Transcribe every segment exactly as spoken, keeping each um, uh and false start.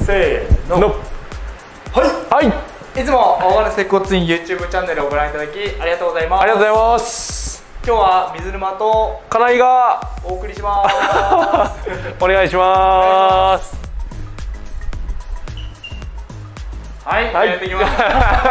せーの。 はい、はい、 いつも大金接骨院 YouTube チャンネルをご覧いただきありがとうございます。 ありがとうございます。 今日は水沼と金井がお送りしますお願いします。 はい、はい、やっていきます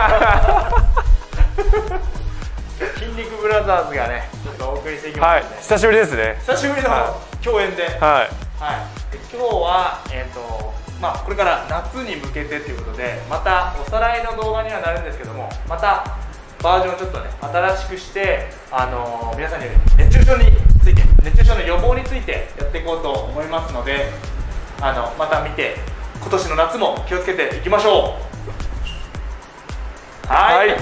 筋肉ブラザーズがね、ちょっとお送りしていきますので、はい、 久しぶりですね。 久しぶりの共演で、はい、はい、今日は、えーとまあ、これから夏に向けてということで、またおさらいの動画にはなるんですけども、またバージョンをちょっとね、新しくして、あのー、皆さんに熱中症について、熱中症の予防についてやっていこうと思いますので、あのまた見て、今年の夏も気をつけていきましょう。はい、はい、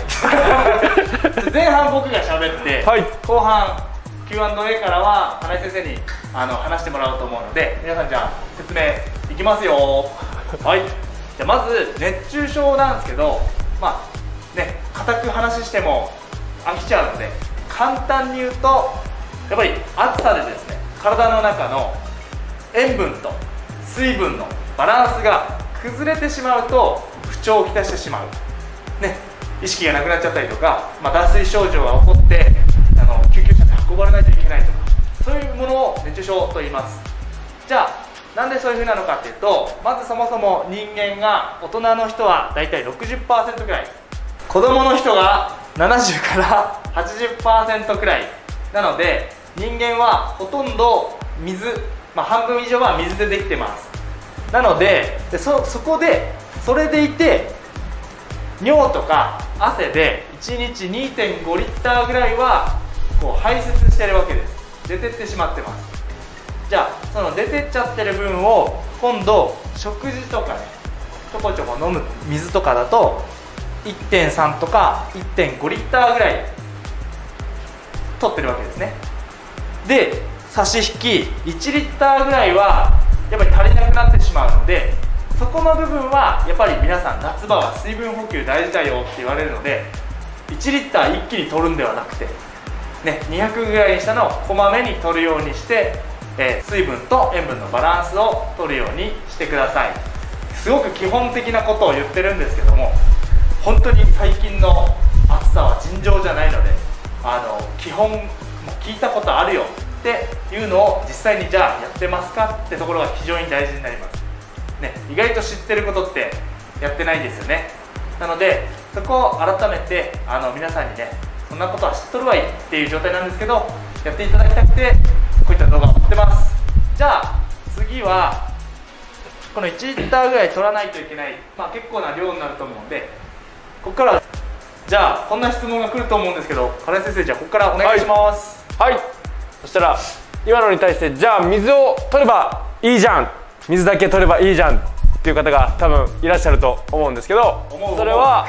前半僕が喋って、はい、後半 キューアンドエー からは金井先生にあの話してもらおうと思うので、皆さんじゃあ説明いきますよ。はい、じゃあまず熱中症なんですけど、まあね、固く話しても飽きちゃうので、簡単に言うとやっぱり暑さでですね、体の中の塩分と水分のバランスが崩れてしまうと不調をきたしてしまう、ね、意識がなくなっちゃったりとか、まあ、脱水症状が起こってあの救急車で運ばれないといけないとか、そういうものを熱中症と言います。じゃあなんでそういう風なのかっていうと、まずそもそも人間が、大人の人はだいたい ろくじゅっパーセント くらい、子供の人がななじゅうからはちじゅっパーセント くらいなので、人間はほとんど水、まあ、半分以上は水でできてます。なので、で そ, そこでそれでいて尿とか汗でいちにち にてんごリッターぐらいはこう排泄してるわけです。出てってしまってます。じゃあその出てっちゃってる分を今度食事とかね、ちょこちょこ飲む水とかだと いってんさん とか いってんごリッターぐらい取ってるわけですね。で差し引きいちリッターぐらいはやっぱり足りなくなってしまうので、そこの部分はやっぱり皆さん夏場は水分補給大事だよって言われるので、いちリッター一気に取るんではなくて、ね、にひゃくぐらいにしたのをこまめに取るようにして、えー、水分と塩分のバランスを取るようにしてください。すごく基本的なことを言ってるんですけども、本当に最近の暑さは尋常じゃないので、あの基本も聞いたことあるよっていうのを実際にじゃあやってますかってところが非常に大事になります、ね、意外と知ってることってやってないですよね。なのでそこを改めてあの皆さんにね、そんなことは知っとるわいっていう状態なんですけど、やっていただきたくてこういった動画を撮ってます。じゃあ次はこのいちリッターぐらい取らないといけない、まあ、結構な量になると思うんで、ここからじゃあこんな質問が来ると思うんですけど、金井先生、じゃあここからお願いします。 はい、はい、そしたら今のに対して、じゃあ水を取ればいいじゃん、水だけ取ればいいじゃんっていう方が多分いらっしゃると思うんですけど、それは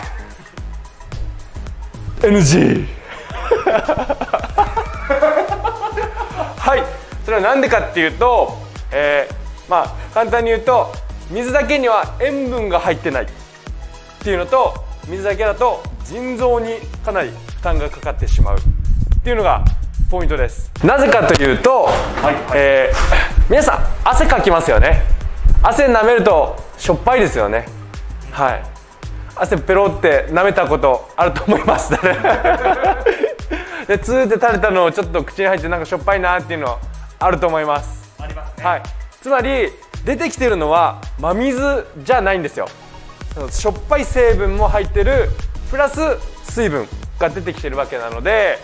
エヌジー はい、それは何でかっていうと、えー、まあ簡単に言うと、水だけには塩分が入ってないっていうのと、水だけだと腎臓にかなり負担がかかってしまうっていうのがポイントです。なぜかというと、はいはい、えー、皆さん汗かきますよね。汗舐めるとしょっぱいですよね。はい、汗ペロって舐めたことあると思いますねでツーって垂れたのをちょっと口に入ってなんかしょっぱいなっていうのはあると思います。 ありますね。 はい、つまり出てきてるのは真水じゃないんですよ。しょっぱい成分も入ってるプラス水分が出てきてるわけなので、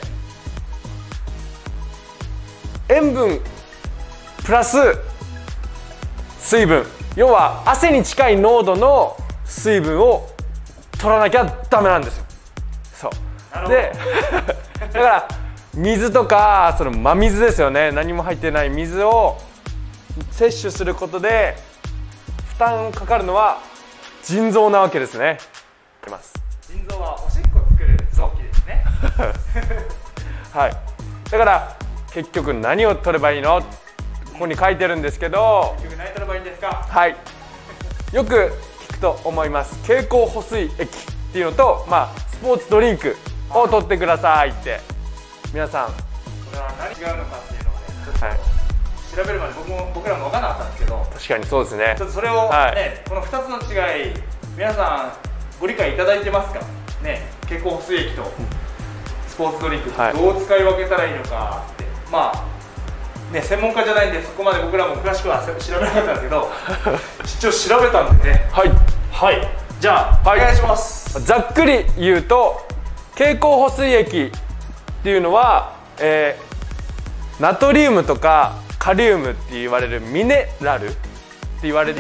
塩分プラス水分、要は汗に近い濃度の水分を取らなきゃダメなんですよ。そうでだから水とかその真水ですよね、何も入ってない水を摂取することで負担かかるのは腎臓なわけですね。 腎臓はおしっこ作る臓器ですねはい、だから結局何を取ればいいの、ここに書いてるんですけど、 結局何取ればいいんですか。 はい、よく聞くと思います。経口補水液っていうのと、まあ、スポーツドリンクを取ってくださいって、皆さんこれは何違うのかっていうのをね、ちょっと調べるまで僕も僕らも分からなかったんですけど、 確かにそうですね。 ちょっとそれをね、はい、このふたつの違い皆さんご理解いただいてますかね。経口補水液とスポーツドリンク、はい、どう使い分けたらいいのかって、まあね、専門家じゃないんでそこまで僕らも詳しくは調べなかったんですけど一応調べたんでね。はいはい、じゃあ、はい、お願いします。 ざっくり言うと経口補水液っていうのは、えー、ナトリウムとかカリウムって言われるミネラルって言われる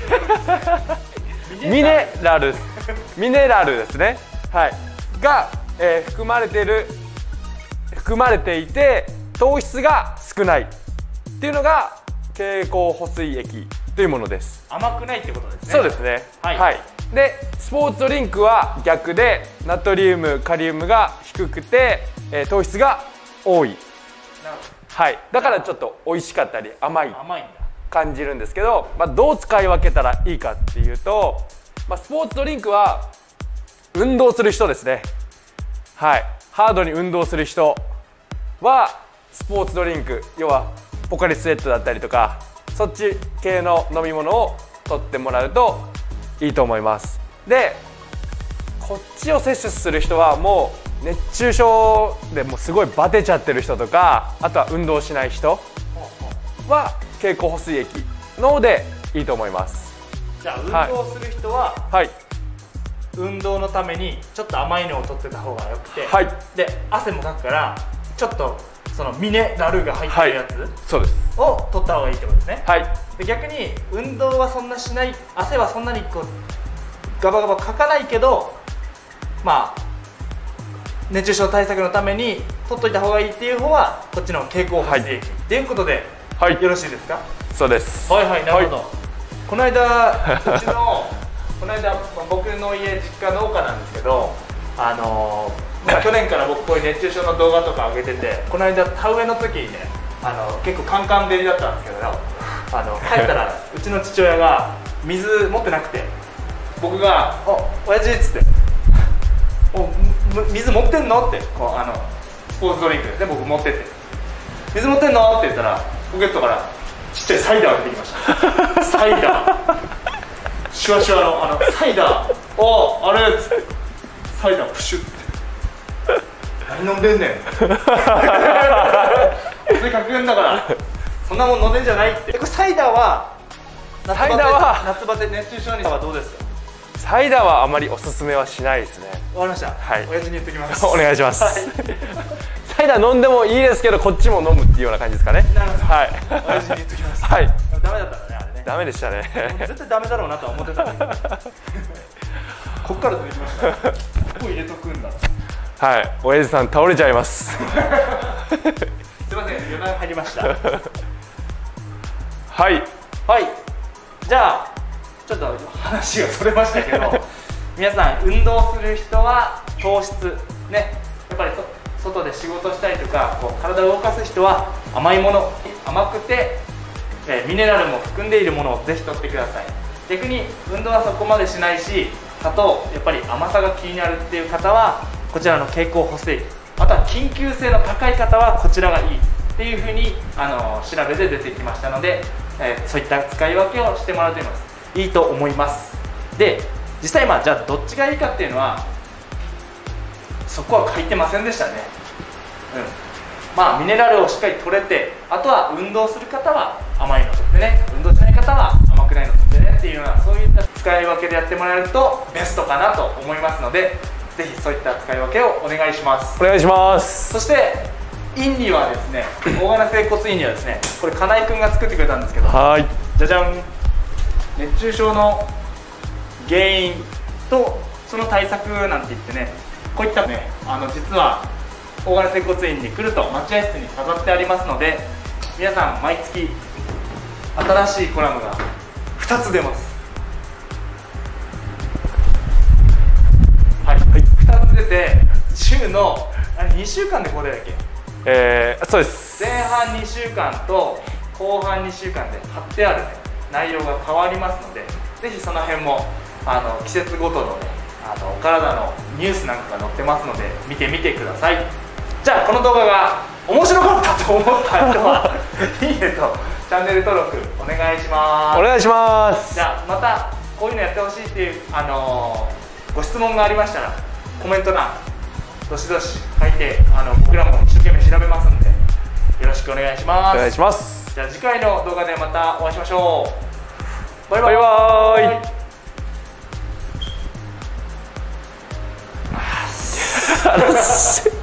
ミネラルミネラルですね、はい、が、えー、含まれている含まれていて糖質が少ないっていうのが経口補水液というものです。 甘くないってことですね。 そうですね、はい、はい、でスポーツドリンクは逆でナトリウムカリウムが低くて、えー、糖質が多い。なるほど、はい、だからちょっと美味しかったり甘い感じるんですけど、まあ、どう使い分けたらいいかっていうと、まあ、スポーツドリンクは運動する人ですね、はい、ハードに運動する人はスポーツドリンク、要はポカリスエットだったりとかそっち系の飲み物を取ってもらうといいと思います。でこっちを摂取する人はもう熱中症でもうすごいバテちゃってる人とか、あとは運動しない人は経口補水液の方でいいと思います。 じゃあ運動する人は、はい、運動のためにちょっと甘いのを取ってた方がよくて、はい、で汗もかくからちょっとそのミネラルが入ってるやつ、はい、そうですを取った方がいいってことですね。はい、で逆に運動はそんなしない、汗はそんなにこうガバガバかかないけど、まあ熱中症対策のために取っといた方がいいっていう方はこっちの経口補水液っていうことで、はい、よろしいですか？ そうです。 はいはい、なるほど、はい、この間うちのこの間僕の家実家農家なんですけど、あのー、去年から僕こういう熱中症の動画とか上げてて、この間田植えの時にね、あの結構カンカン照りだったんですけど、あの帰ったらうちの父親が水持ってなくて、僕が「お親父」っつって「お水持ってんの?」ってこうあのスポーツドリンクで僕持ってって「水持ってんの?」って言ったらポケットからちっちゃいサイダーが出てきましたサイダーシュワシュワのあのサイダー「おあれ?」っつってサイダープシュって「何飲んでんねん」それかけるんだからそんなもん飲んでんじゃないって。これサイダーはサイダーは夏バテ熱中症にはどうですか？ サイダーはあまりおすすめはしないですね。 わかりました。はい。親父に言ってきます。 お願いします。はい、サイダー飲んでもいいですけど、こっちも飲むっていうような感じですかね。 なるほど。はい。親父に言ってきます。はい。ダメだったらね、あれね。 ダメでしたね。 絶対ダメだろうなとは思ってたんだけど。こっから出てきました。ここ入れとくんだ。 はい。親父さん倒れちゃいます。すみません、余談入りました。はい。はい。じゃあ。ちょっと話がそれましたけど皆さん運動する人は糖質ね、やっぱりそ外で仕事したりとかこう体を動かす人は甘いもの、甘くて、えー、ミネラルも含んでいるものをぜひ取ってください。逆に運動はそこまでしないし、あとやっぱり甘さが気になるっていう方はこちらの経口補水液、また緊急性の高い方はこちらがいいっていうふうにあの調べで出てきましたので、えー、そういった使い分けをしてもらうといいますいいと思います。で実際まあじゃあどっちがいいかっていうのはそこは書いてませんでしたね。うん、まあミネラルをしっかり取れて、あとは運動する方は甘いの取ってね、運動しない方は甘くないの取ってねっていうような、そういった使い分けでやってもらえるとベストかなと思いますので、ぜひそういった使い分けをお願いします。 お願いします。 そしてインにはですね、大金整骨院にはですね、これ金井くんが作ってくれたんですけど、はい、じゃじゃん、熱中症の原因とその対策なんて言ってね、こういったね、あの実は大金整骨院に来ると待合室に飾ってありますので、皆さん毎月新しいコラムがふたつ出ます。はい、はい、ふたつ出て週のあれにしゅうかんでこれだっけ、 えー、そうです。 前半にしゅうかんと後半にしゅうかんで貼ってあるね内容が変わりますので、ぜひその辺もあの季節ごとのね、あのお体のニュースなんかが載ってますので見てみてください。じゃあこの動画が面白かったと思った人はいいねとチャンネル登録お願いします。 お願いします。 じゃあまたこういうのやってほしいっていう、あのー、ご質問がありましたらコメント欄どしどし書いて、あの僕らも一生懸命調べますのでよろしくお願いします。 お願いします。 じゃあ次回の動画でまたお会いしましょう。バイバイ。 バイバーイ。あ